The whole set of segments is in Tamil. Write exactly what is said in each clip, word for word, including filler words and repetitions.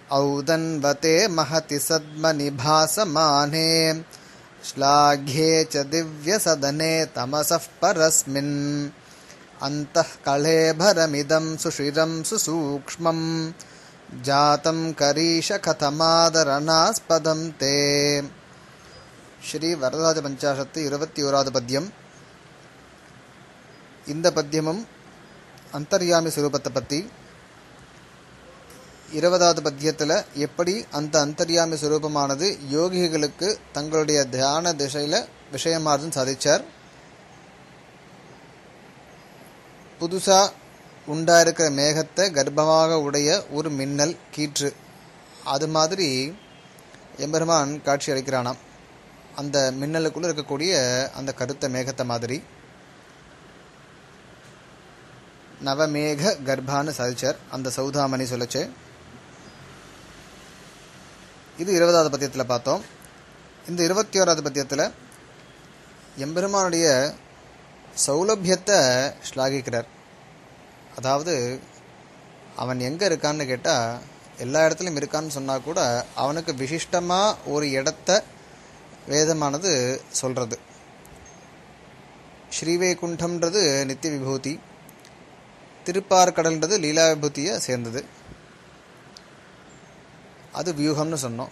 औदन्वते महति सद्मनिभासमाने श्लाघ्ये च दिव्यसदने तमसः परस्मिन् अन्तः कळेभरमिदं सुशिरं सुसूक्ष्मं जातं करीश कथमादरणास्पदं ते. ஸ்ரீ வரதராஜ பஞ்சாசத்து இருபத்தி ஓராவது பத்தியம். இந்த பத்தியமும் அந்தர்யாமி சுரூபத்தை பற்றி, இருபதாவது பத்தியத்தில் எப்படி அந்த அந்தர்யாமி சுரூபமானது யோகிகளுக்கு தங்களுடைய தியான திசையில் விஷயமாறுன்னு சாதிச்சார். புதுசாக உண்டாயிருக்கிற மேகத்தை கர்ப்பமாக உடைய ஒரு மின்னல் கீற்று, அது மாதிரி எம்பெருமான் காட்சி அளிக்கிறானாம். அந்த மின்னலுக்குள்ளே இருக்கக்கூடிய அந்த கருத்த மேகத்தை மாதிரி நவமேக கர்ப்பான்னு சாதிச்சார் அந்த சௌதாமணி சொல்லச்சு. இது இருபதாவது பத்தியத்தில் பார்த்தோம். இந்த இருபத்தி ஓராவது பத்தியத்தில் எம்பெருமானுடைய சௌலபியத்தை ஸ்லாகிக்கிறார். அதாவது அவன் எங்கே இருக்கான்னு கேட்டால் எல்லா இடத்துலையும் இருக்கான்னு சொன்னால் கூட அவனுக்கு விசிஷ்டமாக ஒரு இடத்த வேதமானது சொல்கிறது. ஸ்ரீவைகுண்டம்ன்றது நித்திய விபூதி, திருப்பார்கடல்ன்றது லீலா விபூதியை சேர்ந்தது. அது வியூகம்னு சொன்னோம்.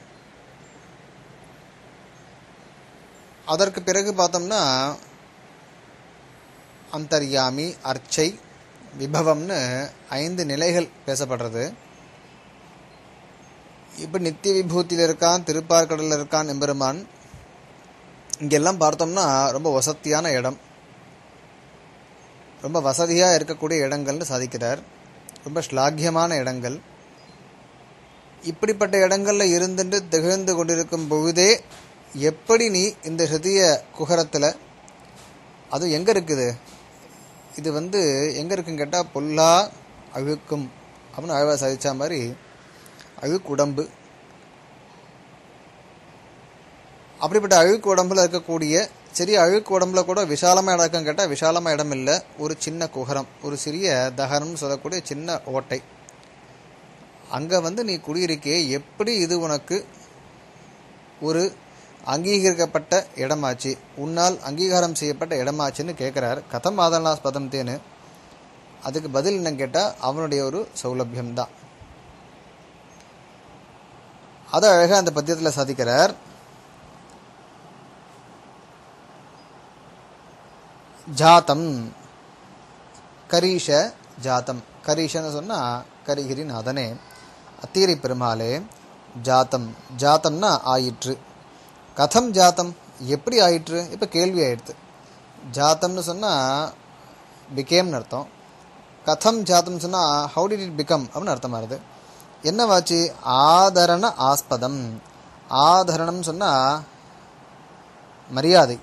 அதற்கு பிறகு பார்த்தோம்னா அந்தர்யாமி, அர்ச்சை, விபவம்னு ஐந்து நிலைகள் பேசப்படுறது. இப்போ நித்திய விபூதியில் இருக்கான், திருப்பார்கடலில் இருக்கான் எம்பெருமான். இங்கெல்லாம் பார்த்தோம்னா ரொம்ப வசதியான இடம், ரொம்ப வசதியாக இருக்கக்கூடிய இடங்கள்னு சாதிக்கிறார். ரொம்ப ஸ்லாகியமான இடங்கள். இப்படிப்பட்ட இடங்களில் இருந்துட்டு திகழ்ந்து கொண்டிருக்கும் பொழுதே எப்படி நீ இந்த ஹிருதய குகரத்தில், அது எங்கே இருக்குது, இது வந்து எங்கே இருக்குன்னு கேட்டால் பொல்லா அழுக்கும் அப்படின்னு அழகாக சாதித்த மாதிரி அழுக்கு உடம்பு. அப்படிப்பட்ட அழுக்கு உடம்புல இருக்கக்கூடிய, சரி அழுக்கு உடம்புல கூட விஷாலமாக இடம் இருக்குன்னு கேட்டால் விஷாலமாக இடம் இல்லை, ஒரு சின்ன குகரம், ஒரு சிறிய தகரம்னு சொல்லக்கூடிய சின்ன ஓட்டை. அங்கே வந்து நீ குடியிருக்கே, எப்படி இது உனக்கு ஒரு அங்கீகரிக்கப்பட்ட இடமாச்சு, உன்னால் அங்கீகாரம் செய்யப்பட்ட இடமாச்சுன்னு கேட்குறார். கதம் ஆதரணாஸ்பதம் தேனு. அதுக்கு பதில் என்னன்னு கேட்டால் அவனுடைய ஒரு சௌலபியம்தான். அதை அழகாக அந்த பத்தியத்தில் சாதிக்கிறார். ஜாத்தம் கரீஷ ஜாத்தம். கரீஷன்னு சொன்னால் கரிகிரிநாதனே, அத்தீரி பெருமாளே. ஜாத்தம், ஜாத்தம்னா ஆயிற்று. கதம் ஜாத்தம், எப்படி ஆயிற்று, இப்போ கேள்வி ஆயிடுத்து. ஜாத்தம்னு சொன்னால் பிகேம்னு அர்த்தம். கதம் ஜாத்தம் சொன்னால் ஹவு டிட் இட் பிகம் அப்படின்னு அர்த்தம் வருது. என்னவாச்சு? ஆதரண ஆஸ்பதம். ஆதரணம் சொன்னால் மரியாதை.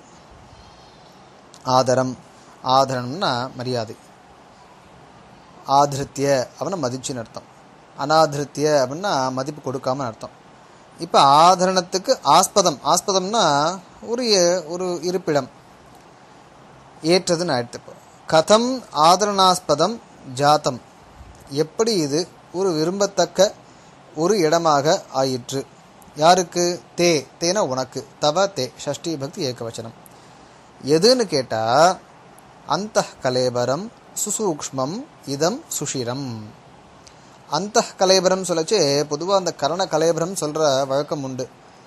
ஆதரம், ஆதரணம்னா மரியாதை. ஆதிருத்திய அப்படின்னா மதிச்சுன்னு அர்த்தம். அனாதிருத்திய அப்படின்னா மதிப்பு கொடுக்காம அர்த்தம். இப்போ ஆதரணத்துக்கு ஆஸ்பதம், ஆஸ்பதம்னா ஒரு ஒரு இருப்பிடம், ஏற்றதுன்னு ஆயிடுத்து. இப்போ கதம் ஆதரணாஸ்பதம் ஜாத்தம், எப்படி இது ஒரு விரும்பத்தக்க ஒரு இடமாக ஆயிற்று. யாருக்கு? தே, தேனா உனக்கு. தவ தே, ஷஷ்டி பக்தி ஏகவச்சனம். எதுன்னு கேட்டால் அந்தः கலேபரம் சுசூக்ஷ்மம் இதம் சுஷிரம். அந்தः கலேபரம் சொல்லச்சு பொதுவாக அந்த கரண கலேபரம் சொல்கிற வழக்கம் உண்டு.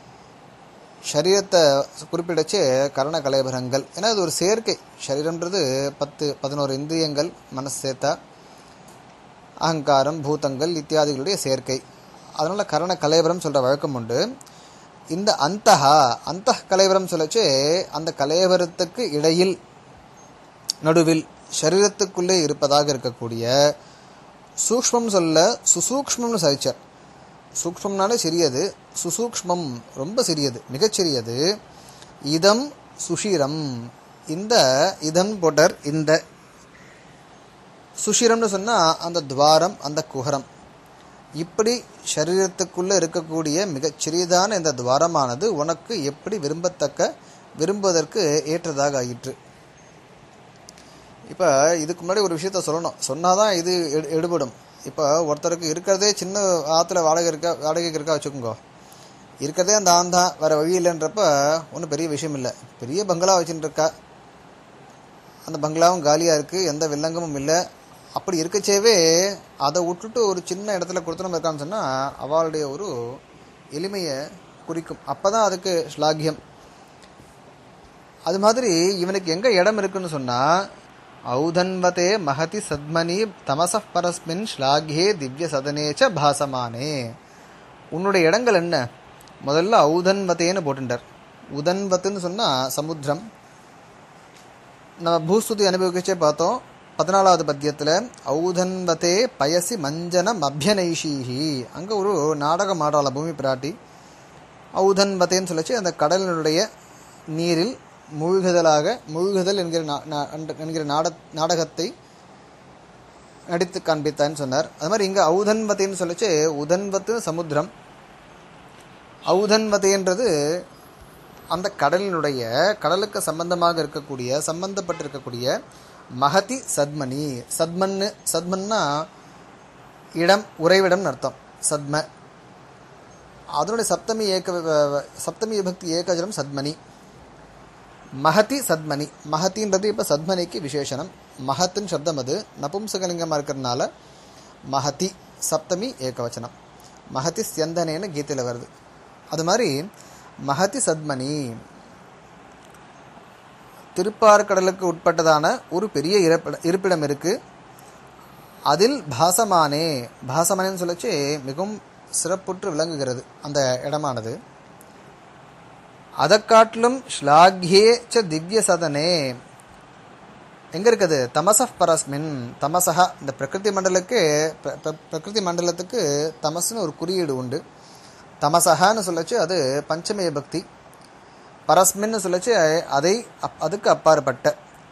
சரீரத்தை குறிப்பிடச்சு கரண கலேபரங்கள், ஏன்னா அது ஒரு சேர்க்கை. சரீரம்ன்றது பத்து பதினோரு இந்திரியங்கள், மனசு சேர்த்தா அகங்காரம், பூதங்கள் இத்தியாதிகளுடைய சேர்க்கை. அதனால் கரண கலேபரம் சொல்கிற வழக்கம் உண்டு. இந்த அந்தஹா, அந்த கலேபரம் சொல்லச்சு அந்த கலேபரத்துக்கு இடையில், நடுவில், சரீரத்துக்குள்ளே இருப்பதாக இருக்கக்கூடிய சூக்ஷ்மம் சொல்ல சுசூக்ஷ்மம்னு சாதிச்சார். சூக்ஷ்மம்னாலே சிறியது, சுசூக்ஷ்மம் ரொம்ப சிறியது, மிகச்சிறியது. இதம் சுஷிரம், இந்த இதம் போட்டர். இந்த சுஷிரம்னு சொன்னால் அந்த துவாரம், அந்த குஹரம். இப்படி சரீரத்துக்குள்ளே இருக்கக்கூடிய மிகச் சிறியதான இந்த துவாரமானது உனக்கு எப்படி விரும்பத்தக்க, விரும்புவதற்கு ஏற்றதாக ஆயிற்று. இப்போ இதுக்கு முன்னாடி ஒரு விஷயத்த சொல்லணும், சொன்னாதான் இது எடுபடும். இப்போ ஒருத்தருக்கு இருக்கிறதே சின்ன ஆற்றுல வாடகை இருக்கா வாடகைக்கு இருக்கா வச்சுக்கோங்க, இருக்கிறதே அந்த ஆந்தான் தான், வேறு வழி இல்லைன்றப்ப ஒன்றும் பெரிய விஷயம் இல்லை. பெரிய பங்களா வச்சுட்டு இருக்கா, அந்த பங்களாவும் காலியாக இருக்குது, எந்த வில்லங்கமும் இல்லை. அப்படி இருக்கச்சேவே அதை விட்டுட்டு ஒரு சின்ன இடத்துல கொடுத்தணும் இருக்கான்னு சொன்னால் அவளுடைய ஒரு எளிமையை குறிக்கும். அப்போ தான் அதுக்கு ஸ்லாகியம். அது மாதிரி இவனுக்கு எங்கே இடம் இருக்குன்னு சொன்னால், ஔதன்வதே மகதி சத்மனி தமச பரஸ்மின் ஸ்லாகியே திவ்ய சதனேச்ச பாசமானே. உன்னுடைய இடங்கள் என்ன? முதல்ல ஔதன்வதேன்னு போட்டுட்டார். உதன்வத்துன்னு சொன்னால் சமுத்திரம். நம்ம பூஸ்துதி அனுபவிக்கச்சே பார்த்தோம் பதினாலாவது பத்தியத்தில், ஔதன்வதே பயசி மஞ்சனம் அபியனைஷீஹி. அங்கே ஒரு நாடகம் ஆடாள பூமி பிராட்டி. ஔதன்வதேன்னு சொல்லிச்சு அந்த கடலினுடைய நீரில் மூழ்குதலாக மூழ்குதல் என்கிற என்கிற நாட நாடகத்தை நடித்து காண்பித்தான்னு சொன்னார். அது மாதிரி இங்கே ஔதன்வதேன்னு சொல்லிச்சு உதன்வத்து சமுத்திரம். ஔதன்வதேன்றது அந்த கடலினுடைய கடலுக்கு சம்பந்தமாக இருக்கக்கூடிய சம்பந்தப்பட்டிருக்கக்கூடிய மகதி சத்மனி. சத்மன்னு சத்மன்னா இடம், உறைவிடம்னு அர்த்தம். சத்ம அதனுடைய சப்தமி ஏக சப்தமி விபக்தி ஏகஜனம் சத்மனி. மகதி சத்மனி. மகத்தின்றது இப்போ சத்மனிக்கு விசேஷனம். மகத்தின் சப்தம் அது நபும்சகலிங்கமாக இருக்கிறதுனால மகதி சப்தமி ஏகவச்சனம். மகதி ஸ்யந்தனேன்னு கீதையில் வருது. அது மாதிரி மகதி சத்மனி திருப்பார்கடலுக்கு உட்பட்டதான ஒரு பெரிய இருப்பிட இருப்பிடம் இருக்குது. அதில் பாசமானே, பாசமானேன்னு சொல்லச்சு மிகவும் சிறப்புற்று விளங்குகிறது அந்த இடமானது. அதை காட்டிலும் ஸ்லாக்யே ச திவ்ய சதனே எங்கே இருக்குது? தமசப் பரஸ்மின். தமசா இந்த பிரகிருதி மண்டலுக்கு பிரகிருதி மண்டலத்துக்கு தமசுன்னு ஒரு குறியீடு உண்டு. தமசகான்னு சொல்லச்சு அது பஞ்சமய பக்தி. பரஸ்மின்னு சொல்லச்சு அதை அதுக்கு அப்பாற்பட்ட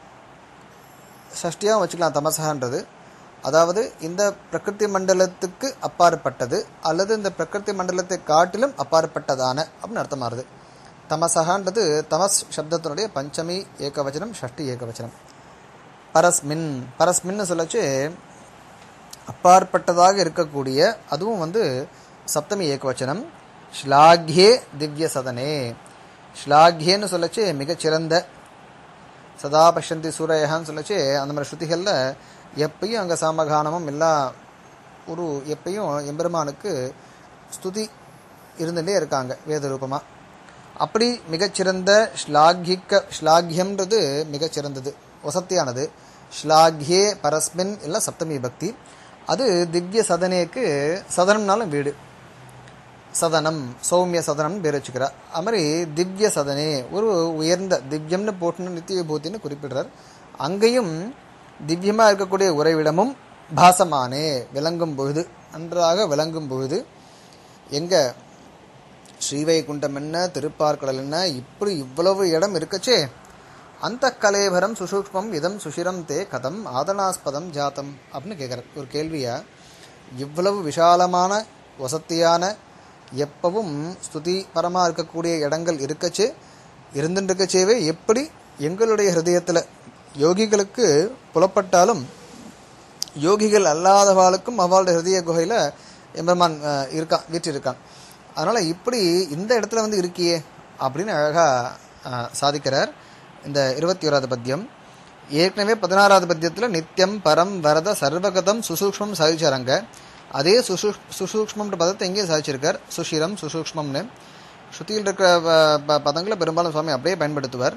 ஷஷ்டியாகவும் வச்சுக்கலாம் தமசகான்றது. அதாவது இந்த பிரகிருதி மண்டலத்துக்கு அப்பாற்பட்டது அல்லது இந்த பிரகிருதி மண்டலத்தை காட்டிலும் அப்பாற்பட்டதான அப்படின்னு அர்த்தமாகுது. தமசகான்றது தமஸ் சப்தத்தினுடைய பஞ்சமி ஏகவச்சனம், ஷஷ்டி ஏகவச்சனம். பரஸ்மின் பரஸ்மின்னு சொல்லச்சு அப்பாற்பட்டதாக இருக்கக்கூடிய, அதுவும் வந்து சப்தமி ஏகவச்சனம். ஸ்லாக்யே திவ்ய சதனே. ஸ்லாக்யேன்னு சொல்லச்சு மிகச்சிறந்த. சதா பஷ்யந்தி சூரையான்னு சொல்லச்சு அந்த மாதிரி ஸ்ருதிகளில் எப்பயும் அங்கே சாமகானமும் எல்லா ஒரு எப்பயும் எம்பெருமானுக்கு ஸ்துதி இருந்துகிட்டே இருக்காங்க வேத ரூபமாக. அப்படி மிகச்சிறந்த ஸ்லாகிக்க ஸ்லாகியம்ன்றது மிகச்சிறந்தது, வசத்தியானது. ஸ்லாக்யே பரஸ்மின் எல்லாம் சப்தமி பக்தி. அது திவ்ய சதனேக்கு, சதனம்னாலும் வீடு, சதனம் சௌமிய சதனம் பேர் வச்சுக்கிறா. அது மாதிரி திவ்ய சதனே ஒரு உயர்ந்த திவ்யம்னு போட்டுன்னு நித்திய விபூத்தின்னு குறிப்பிடுறார். அங்கேயும் திவ்யமாக இருக்கக்கூடிய உறைவிடமும் பாசமானே விளங்கும் பொழுது, நன்றாக விளங்கும் பொழுது. எங்கே ஸ்ரீவைகுண்டம் என்ன, திருப்பார்கடல் என்ன, இப்படி இவ்வளவு இடம் இருக்கச்சே அந்த கலேபரம் சுசூக்ஷ்மம் இதம் சுஷிரம் தே கதம் ஆதனாஸ்பதம் ஜாத்தம் அப்படின்னு கேட்குற ஒரு கேள்வியா. இவ்வளவு விஷாலமான வசத்தியான எப்பவும் ஸ்துதி பரமாக இருக்கக்கூடிய இடங்கள் இருக்கச்சே இருந்துருக்கச்சேவே எப்படி எங்களுடைய ஹிருதயத்தில் யோகிகளுக்கு புலப்பட்டாலும் யோகிகள் அல்லாதவாளுக்கும் அவளுடைய ஹிருதய குகையில் எம்பெருமான் இருக்கான், வீற்றிருக்கான். அதனால் இப்படி இந்த இடத்துல வந்து இருக்கியே அப்படின்னு அழகாக சாதிக்கிறார் இந்த இருபத்தி ஓராவது பத்தியம். ஏற்கனவே பதினாறாவது பத்தியத்தில் நித்தியம் பரம் வரத சர்வகதம் சுசூக்ஷ்மம் சாதிச்சாராங்க. அதே சுசூ சுசூக்ஷ்மன்ற பதத்தை எங்கேயும் சாதிச்சிருக்கார், சுஷிரம் சுசூக்ஷ்மம்னு. ஸ்ருதியில் இருக்கிற பதங்களை பெரும்பாலும் சுவாமி அப்படியே பயன்படுத்துவார்.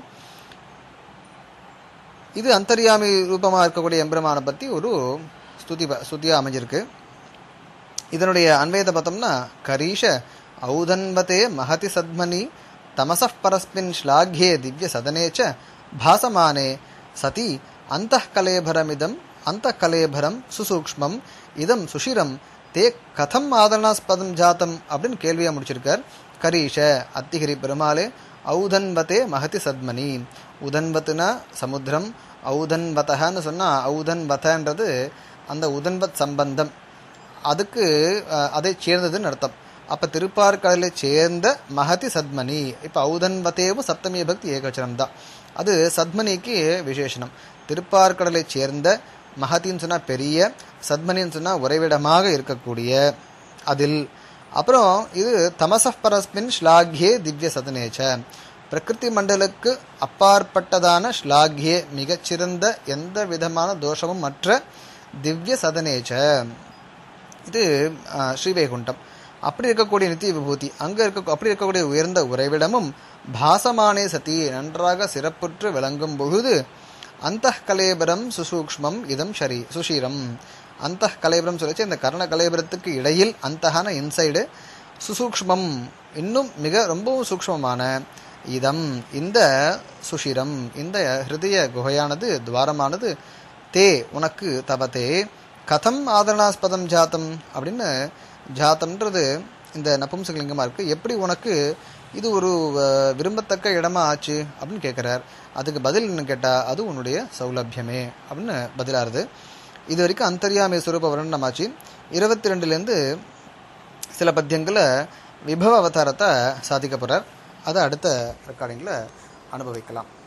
இது அந்தர்யாமி ரூபமாக இருக்கக்கூடிய எம்பெருமானை பற்றி ஒரு ஸ்துதி ஸ்துதியாக அமைஞ்சிருக்கு. இதனுடைய அன்வயத்தை பார்த்தோம்னா, கரீஷ ஔதன்வதே மகதி சத்மனி தமசப் பரஸ்மின் ஸ்லாக்யே திவ்ய சதனேச்ச பாசமானே சதி அந்த கலேபரமிதம் அந்த கலேபரம் சுசூக்ஷ்மம் இதம் சுஷிரம் தே கதம் ஆதரணாஸ்பதம் ஜாத்தம் அப்படின்னு கேள்வியாக முடிச்சிருக்கார். கரீஷ அத்திகிரி பெருமாளே ஔதன்வதே மகதி சத்மனி. உதன்வத்துனா சமுத்திரம், ஔதன்வதன்னு சொன்னால் ஔதன்வதன்றது அந்த உதன்வத் சம்பந்தம், அதுக்கு அதை சேர்ந்ததுன்னு அர்த்தம். அப்போ திருப்பார்கடலை சேர்ந்த மகதி சத்மனி. இப்போ ஔதன்வதேவும் சப்தமி பக்தி ஏகவச்சனம் தான். அது சத்மனிக்கு விசேஷனம். திருப்பார்கடலை சேர்ந்த மகத்தின்னு சொன்னால் பெரிய, சத்மனின்னு சொன்னால் உறைவிடமாக இருக்கக்கூடிய அதில். அப்புறம் இது தமசப் பரஸ்மின் ஸ்லாக்யே திவ்ய சதனேச்ச, பிரகிருதி மண்டலுக்கு அப்பாற்பட்டதான ஸ்லாக்யே மிகச்சிறந்த எந்த விதமான தோஷமும் மற்ற திவ்ய சதனேச்ச, இது ஸ்ரீவைகுண்டம். அப்படி இருக்கக்கூடிய நித்திய விபூதி, அங்கே இருக்க அப்படி இருக்கக்கூடிய உயர்ந்த உறைவிடமும் பாசமானே சதி நன்றாக சிறப்புற்று விளங்கும் பொழுது அந்த கலேபரம் சுசூக்ஷ்மம் இதம் ஷரி சுஷீரம். அந்த கலேபரம் சொல்லிச்சு இந்த கர்ண கலேபரத்துக்கு இடையில், அந்தஹான இன்சைடு, சுசூக்ஷ்மம் இன்னும் மிக ரொம்பவும் சூக்ஷ்மமான, இதம் இந்த சுஷிரம் இந்த ஹிருதய குகையானது துவாரமானது, தே உனக்கு தவத்தே கதம் ஆதரணாஸ்பதம் ஜாத்தம் அப்படின்னு, ஜாத்தம்ன்றது இந்த நபும்சகலிங்கமாக இருக்குது, எப்படி உனக்கு இது ஒரு விரும்பத்தக்க இடமா ஆச்சு அப்படின்னு கேட்குறார். அதுக்கு பதில் என்ன கேட்டால் அது உன்னுடைய சௌலபியமே அப்படின்னு பதிலாகுது. இது வரைக்கும் அந்தர்யாமி ஸ்வரூப வர்ணனமாச்சு. இருபத்தி ரெண்டுலேருந்து சில பத்தியங்களை விபவ அவதாரத்தை சாதிக்க போகிறார். அதை அடுத்த ரெக்கார்டிங்கில் அனுபவிக்கலாம்.